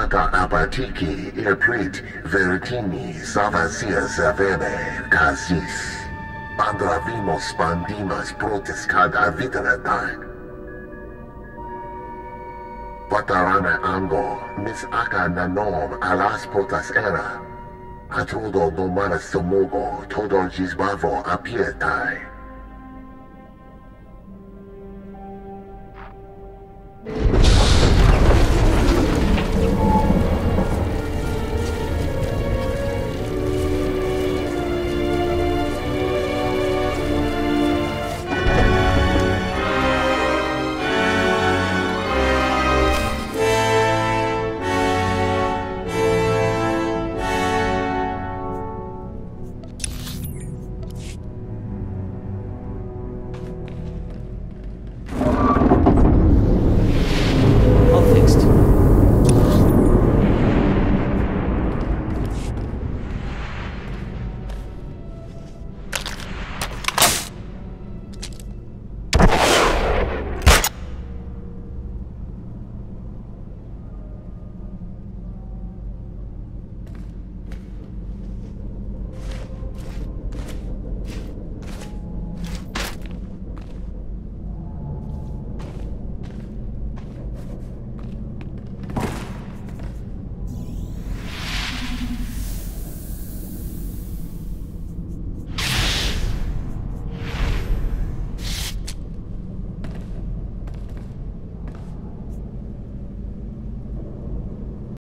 Aka abatiki irprit veritini savasia savere casis. Andravimos pandimas protescada viteratai. Patarana ango, mis aka nanom alas potas era. A todo nomanas somogo, todo gisbavo apietai.